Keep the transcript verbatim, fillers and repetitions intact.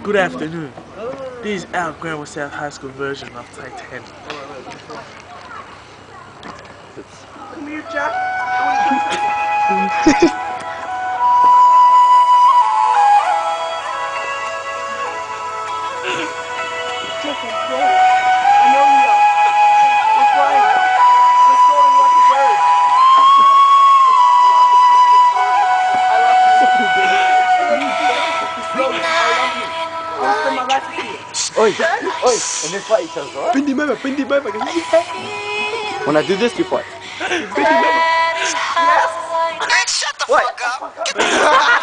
Good afternoon. This is our Granville South High School version of Titanic. Come here, Jack. I know we are. We're flying. We're soaring like a bird. I love you. I love you. I love you. I will spend my life with you. Oi, oi, and then fight each other, alright? Pindi mama, pindi mama. When I do this, you fight. Pindi mama. Yes. Man, shut the What? fuck up.